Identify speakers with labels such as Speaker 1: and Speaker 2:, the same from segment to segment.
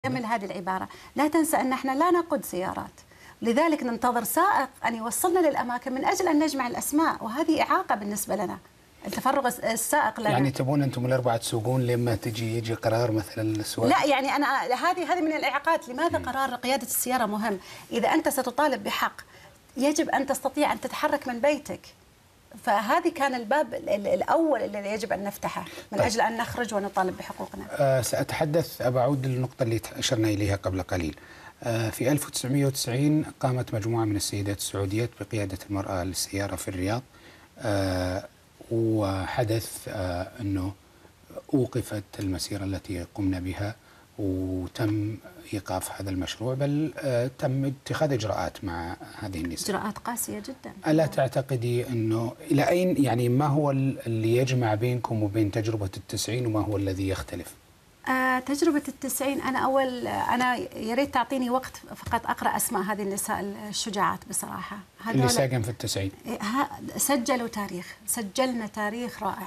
Speaker 1: كمل هذه العبارة. لا تنسى أن احنا لا نقود سيارات، لذلك ننتظر سائق أن يوصلنا للأماكن من أجل أن نجمع الأسماء، وهذه إعاقة بالنسبة لنا التفرغ السائق لنا.
Speaker 2: يعني تبون أنتم الأربعة تسوقون لما يجي قرار مثلا السواق؟
Speaker 1: لا، يعني أنا هذه من الإعاقات. لماذا قرار قيادة السيارة مهم؟ إذا أنت ستطالب بحق يجب أن تستطيع أن تتحرك من بيتك. فهذه كان الباب الأول الذي يجب أن نفتحه من أجل أن نخرج ونطالب بحقوقنا.
Speaker 2: سأتحدث أعود للنقطة اللي أشرنا إليها قبل قليل. في 1990 قامت مجموعة من السيدات السعوديات بقيادة المرأة للسيارة في الرياض، وحدث أنه أوقفت المسيرة التي قمنا بها وتم إيقاف هذا المشروع، بل تم اتخاذ إجراءات مع هذه النساء.
Speaker 1: إجراءات قاسية جدا.
Speaker 2: ألا تعتقدي أنه إلى أين، يعني ما هو اللي يجمع بينكم وبين تجربة التسعين وما هو الذي يختلف؟
Speaker 1: تجربة التسعين أنا يا ريت تعطيني وقت فقط أقرأ أسماء هذه النساء الشجاعات بصراحة.
Speaker 2: اللي ساقن في التسعين
Speaker 1: سجلوا تاريخ، سجلنا تاريخ رائع،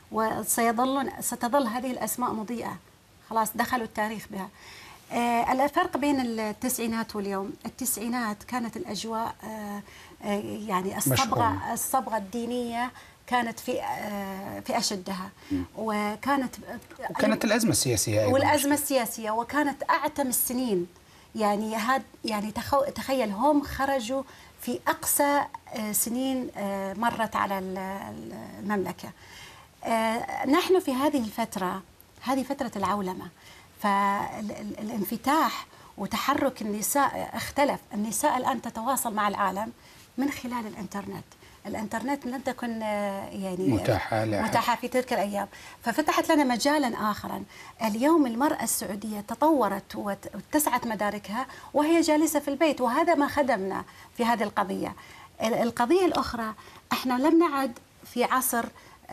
Speaker 1: ستظل هذه الأسماء مضيئة، خلاص دخلوا التاريخ بها. الفرق بين التسعينات واليوم، التسعينات كانت الأجواء يعني الصبغة الدينية كانت في أشدها،
Speaker 2: وكانت الأزمة السياسية أيضا،
Speaker 1: والأزمة السياسية، وكانت أعتم السنين. يعني تخيل هم خرجوا في أقصى سنين مرت على المملكة. نحن في هذه الفترة، هذه فترة العولمة، فالانفتاح وتحرك النساء اختلف. النساء الآن تتواصل مع العالم من خلال الإنترنت. الإنترنت لم تكن يعني متاحة في تلك الأيام، ففتحت لنا مجالا آخرا. اليوم المرأة السعودية تطورت واتسعت مداركها وهي جالسة في البيت، وهذا ما خدمنا في هذه القضية. القضية الأخرى، احنا لم نعد في عصر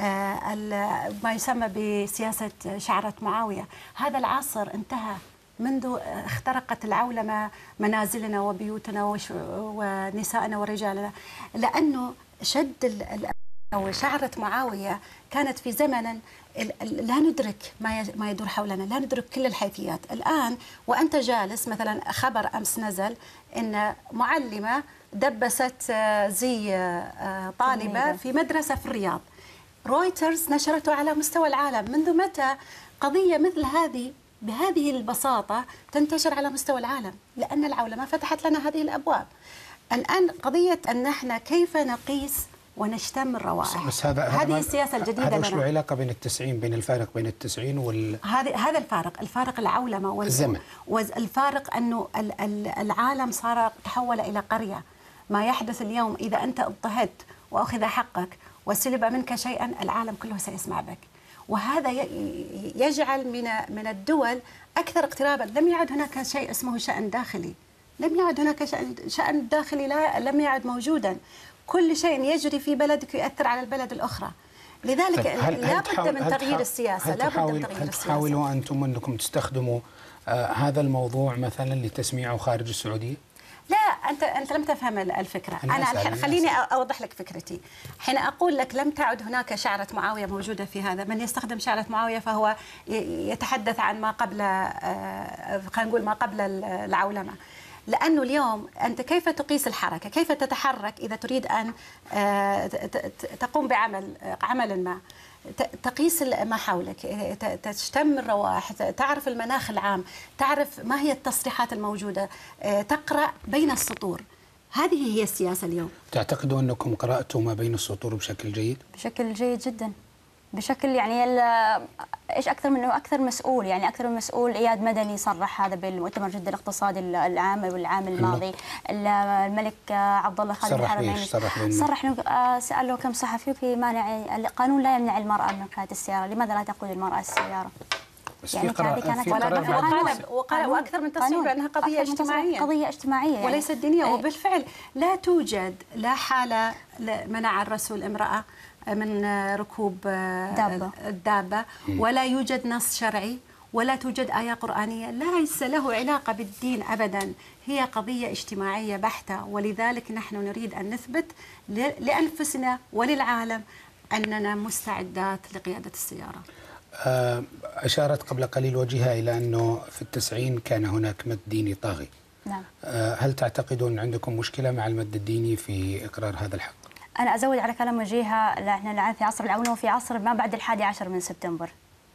Speaker 1: ما يسمى بسياسة شعرة معاوية. هذا العصر انتهى منذ اخترقت العولمة منازلنا وبيوتنا ونسائنا ورجالنا، لأنه شد أو شعرة معاوية كانت في زمن لا ندرك ما يدور حولنا، لا ندرك كل الحيثيات. الآن وأنت جالس، مثلا خبر أمس نزل إن معلمة دبست زي طالبة في مدرسة في الرياض. رويترز نشرته على مستوى العالم. منذ متى قضية مثل هذه بهذه البساطة تنتشر على مستوى العالم؟ لأن العولمة فتحت لنا هذه الأبواب. الآن قضية أن احنا كيف نقيس ونشتم الروائح،
Speaker 2: بس
Speaker 1: هذه السياسة الجديدة لنا.
Speaker 2: هذا وش له علاقة بين التسعين، بين الفارق بين التسعين
Speaker 1: هذا الفارق العولمة
Speaker 2: والزمن.
Speaker 1: والفارق أنه العالم صار تحول إلى قرية. ما يحدث اليوم إذا أنت اضطهدت وأخذ حقك وسلب منك شيئا، العالم كله سيسمع بك، وهذا يجعل من الدول أكثر اقترابا. لم يعد هناك شيء اسمه شأن داخلي، لم يعد هناك شأن داخلي، لم يعد موجودا. كل شيء يجري في بلدك يؤثر على البلد الأخرى. لذلك لا بد من تغيير السياسة.
Speaker 2: هل تحاولوا أنتم أنكم تستخدموا هذا الموضوع مثلا لتسميعه خارج السعودية؟
Speaker 1: لا، أنت لم تفهم الفكرة. أنا خليني أوضح لك فكرتي. حين أقول لك لم تعد هناك شعرة معاوية موجودة في هذا، من يستخدم شعرة معاوية فهو يتحدث عن ما قبل، خلينا نقول ما قبل العولمة. لأنه اليوم أنت كيف تقيس الحركة؟ كيف تتحرك إذا تريد أن تقوم بعمل ما؟ تقيس ما حولك، تشتم الروائح، تعرف المناخ العام، تعرف ما هي التصريحات الموجودة، تقرأ بين السطور. هذه هي السياسة اليوم.
Speaker 2: تعتقدوا أنكم قرأتوا ما بين السطور بشكل جيد؟
Speaker 3: بشكل جيد جدا، بشكل يعني ايش اكثر منه، اكثر مسؤول، يعني اكثر من مسؤول. اياد مدني صرح هذا بالمؤتمر جده الاقتصادي العام والعام الماضي. الملك عبد الله خالد الحرمين صرح انه ساله كم صحفي في مانع القانون لا يمنع المراه من قياده السياره، لماذا لا تقود المراه السياره؟
Speaker 1: يعني كانت وقال واكثر من تصريح بانها قضيه اجتماعيه،
Speaker 3: قضيه اجتماعيه يعني
Speaker 1: وليست دينيه. وبالفعل لا توجد لا حاله منع الرسول امراه من ركوب الدابة، ولا يوجد نص شرعي، ولا توجد آية قرآنية، ليس له علاقة بالدين أبدا. هي قضية اجتماعية بحتة، ولذلك نحن نريد أن نثبت لأنفسنا وللعالم أننا مستعدات لقيادة السيارة.
Speaker 2: أشارت قبل قليل وجهها إلى أنه في ال90 كان هناك مد ديني طاغي.
Speaker 3: نعم.
Speaker 2: هل تعتقدون عندكم مشكلة مع المد الديني في إقرار هذا الحق؟
Speaker 3: أنا أزود على كلام وجيهة، احنا الآن في عصر العونة وفي عصر ما بعد 11 من سبتمبر.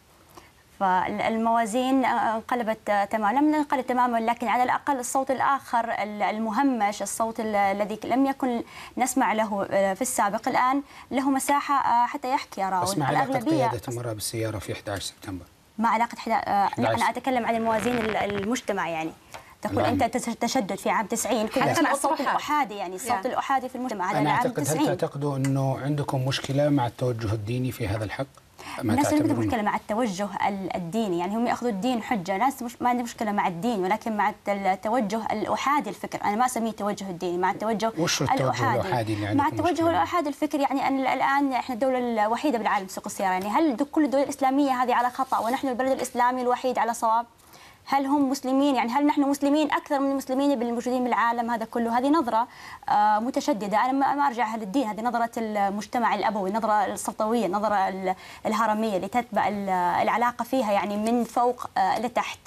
Speaker 3: فالموازين انقلبت تماما، لم تنقلب تماما، لكن على الأقل الصوت الآخر المهمش، الصوت الذي لم يكن نسمع له في السابق، الآن له مساحة حتى يحكي. أراون
Speaker 2: بس ما علاقة قيادة المرأة بالسيارة في 11 سبتمبر؟
Speaker 3: ما علاقة أنا أتكلم عن الموازين المجتمع. يعني تقول أنت تشدد في عام 90 كنا نسمع الصوت الأحادي، يعني الصوت الأحادي في المجتمع. هذا عام 90.
Speaker 2: هل تعتقدوا أنه عندكم مشكلة مع التوجه الديني في هذا الحق؟
Speaker 3: الناس ما عندهم مشكلة مع التوجه الديني، يعني هم يأخذوا الدين حجة، ناس ما عندهم مشكلة مع الدين، ولكن مع التوجه الأحادي الفكر. أنا ما أسميه توجه الديني، مع التوجه الأحادي. مع التوجه الأحادي الفكر، يعني أن الآن إحنا الدولة الوحيدة بالعالم سوق السيارة، يعني هل كل الدول الإسلامية هذه على خطأ ونحن البلد الإسلامي الوحيد على صواب؟ هل هم مسلمين؟ يعني هل نحن مسلمين أكثر من المسلمين الموجودين بالعالم هذا كله؟ هذه نظرة متشددة. أنا ما أرجعها للدين، هذه نظرة المجتمع الأبوي، النظرة السلطوية، النظرة الهرمية اللي تتبع العلاقة فيها يعني من فوق لتحت.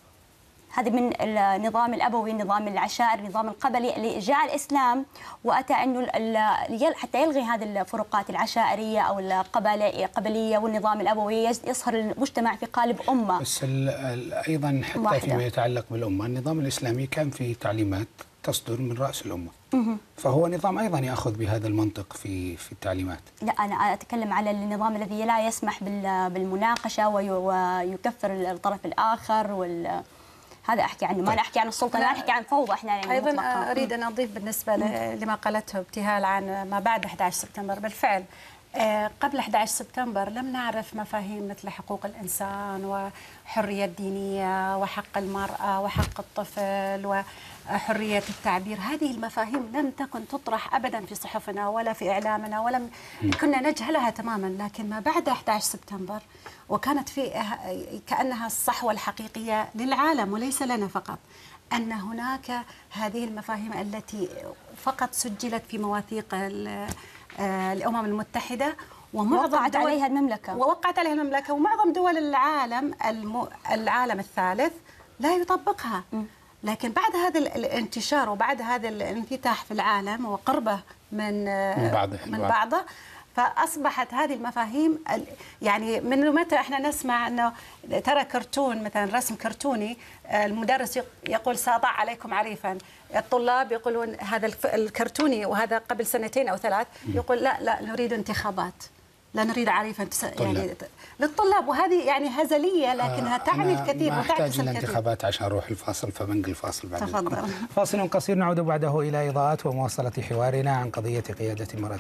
Speaker 3: هذه من النظام الأبوي، النظام العشائري، النظام القبلي اللي جاء الإسلام وأتى أنه حتى يلغي هذه الفروقات العشائرية أو القبلية والنظام الأبوي، يصهر المجتمع في قالب أمة.
Speaker 2: بس أيضا حتى واحدة. فيما يتعلق بالأمة، النظام الإسلامي كان فيه تعليمات تصدر من رأس الأمة، فهو نظام أيضا يأخذ بهذا المنطق في التعليمات.
Speaker 3: لا، أنا أتكلم على النظام الذي لا يسمح بالمناقشة ويكفر الطرف الآخر هذا أحكي عنه. ما نحكي عن السلطة، لا نحكي عن فوضى. إحنا يعني
Speaker 1: أيضا أريد أن أضيف بالنسبة لما قالته ابتهال عن ما بعد 11 سبتمبر. بالفعل قبل 11 سبتمبر لم نعرف مفاهيم مثل حقوق الإنسان وحرية الدينية وحق المرأة وحق الطفل وحرية التعبير. هذه المفاهيم لم تكن تطرح أبدا في صحفنا ولا في إعلامنا، ولم كنا نجهلها تماما. لكن ما بعد 11 سبتمبر وكانت في كأنها الصحوة الحقيقية للعالم وليس لنا فقط، أن هناك هذه المفاهيم التي فقط سجلت في مواثيق الأمم المتحدة
Speaker 3: ووقعت عليها
Speaker 1: المملكة ومعظم دول العالم الثالث لا يطبقها. لكن بعد هذا الانتشار وبعد هذا الانفتاح في العالم وقربه من بعضه فأصبحت هذه المفاهيم يعني من متى احنا نسمع انه ترى كرتون مثلا رسم كرتوني، المدرس يقول سأضع عليكم عريفا، الطلاب يقولون هذا الكرتوني، وهذا قبل 2 أو 3 يقول لا نريد انتخابات، لا نريد عريفا يعني للطلاب. وهذه يعني هزلية لكنها تعني الكثير
Speaker 2: وتعكس الكثير. أحتاج الانتخابات عشان أروح الفاصل، فبنقل الفاصل بعد.
Speaker 1: تفضل.
Speaker 2: فاصل قصير، نعود بعده إلى إضاءات ومواصلة حوارنا عن قضية قيادة المرأة.